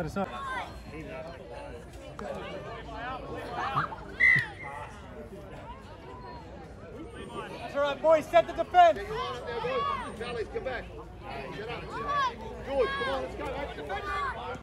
let us know. That's all right, boys. Set the defense. Get your line up there, boys. Charlie, come back. Get up. George, come on, let's go. That's the defense.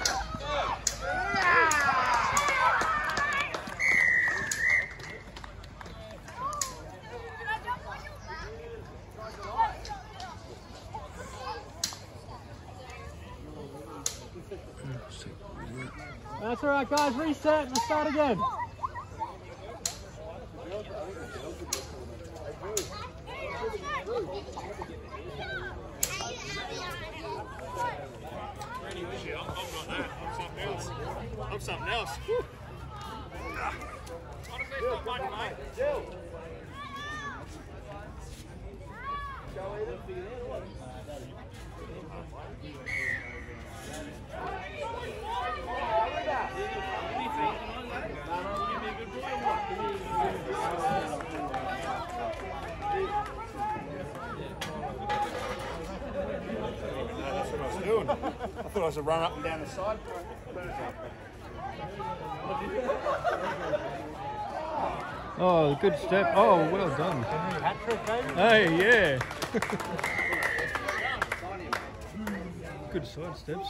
That's all right, guys. Reset. Let's start again. I'm something else. That's what I was doing. I thought I was running up and down the side. Oh, good step. Oh, well done. Hey, yeah. Good side steps.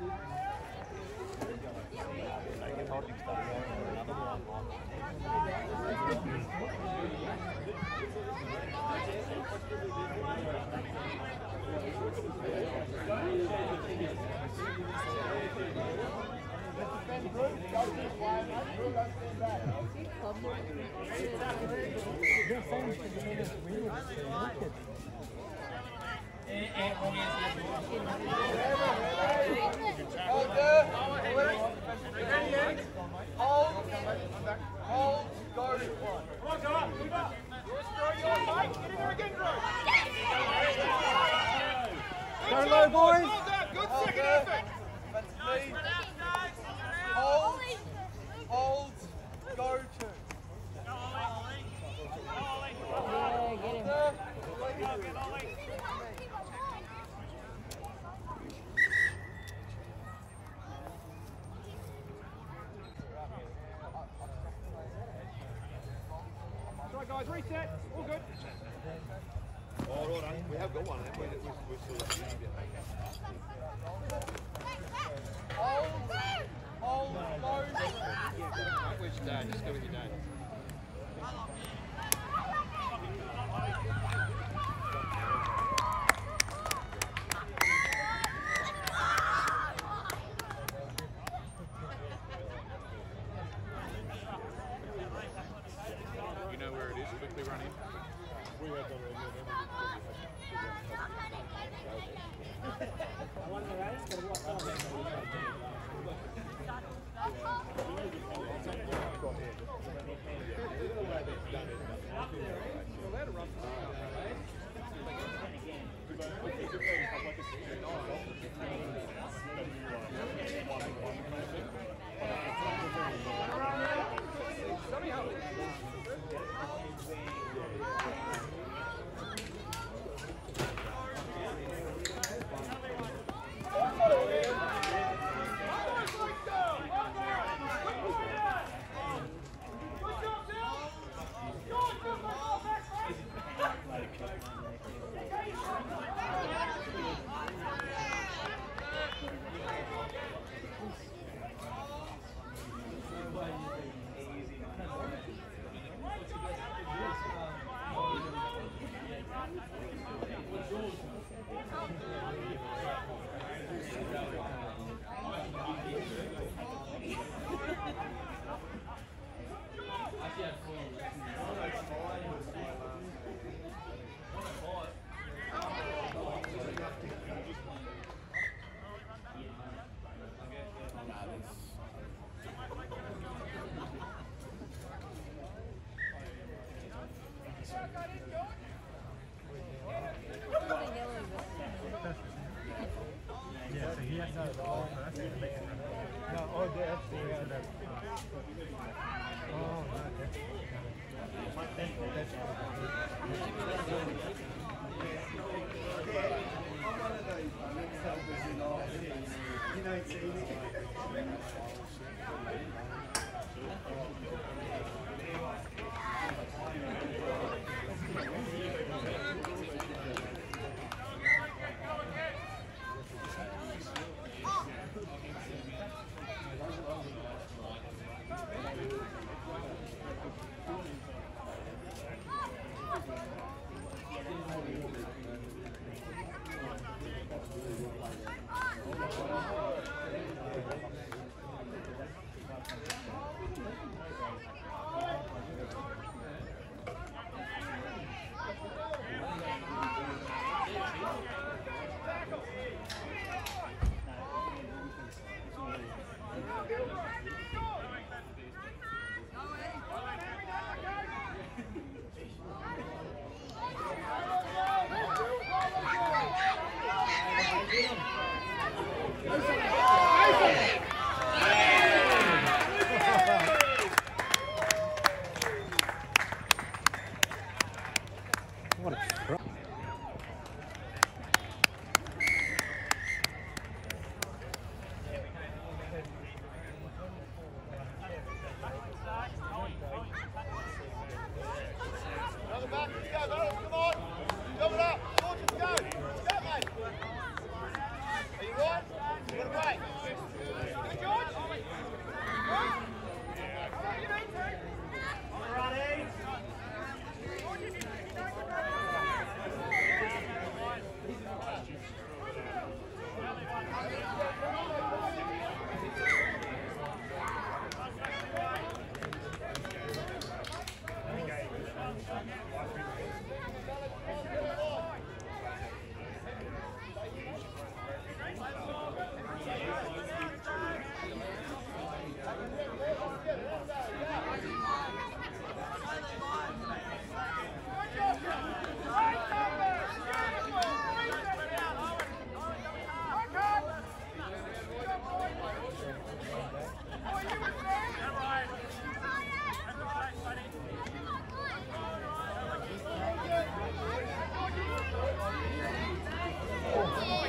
Go low, boys. Good second effort. Hold, go to. Sorry guys, reset. All good. Oh, well done. We have got one, haven't we? We're still got Hold, go. Where's your dad? Just go with your dad. You know where it is? Quickly run in. We have done it.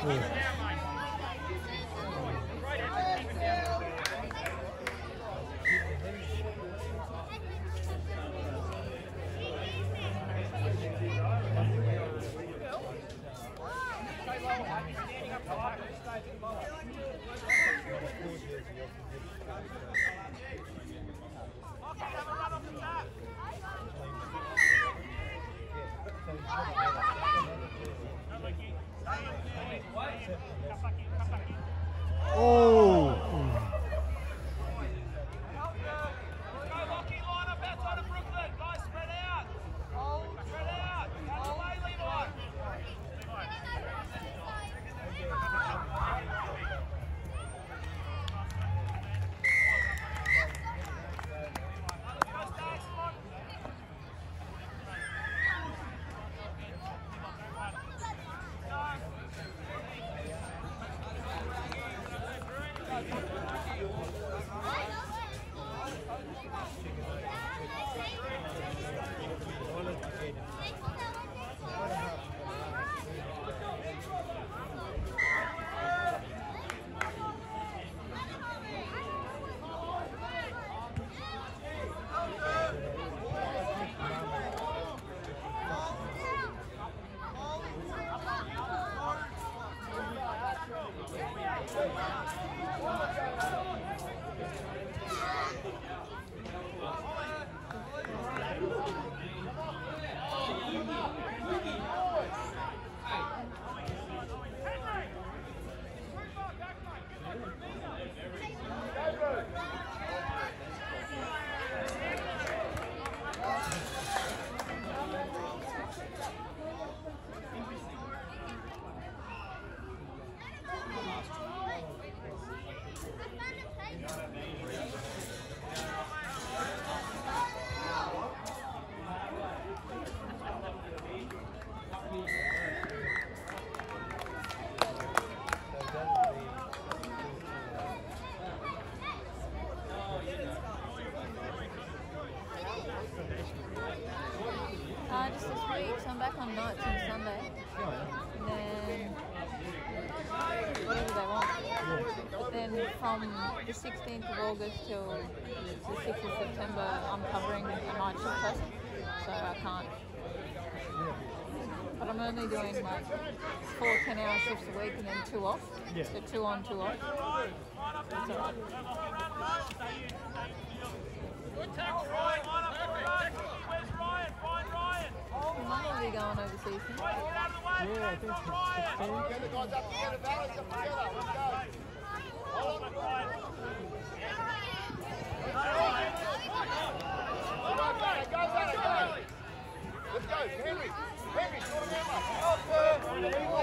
Oh! Just this week, so I'm back on nights on Sunday. And then whatever they want. But then from the 16th of August till the 6th of September, I'm covering a night shift person, so I can't. But I'm only doing like 4 10-hour shifts a week and then 2 off. Yeah. So 2 on, 2 off. That's alright. Good tackle, Ryan. Line up for Ryan. Where's Ryan? Find Ryan. We might not be going overseas. Ryan, get out of the way. Yeah, I think it's 16. Get the guys up together, balance up together. Let's go. Hold on, Ryan. Go, Go. Let's go. Henry. Henry, sort him out.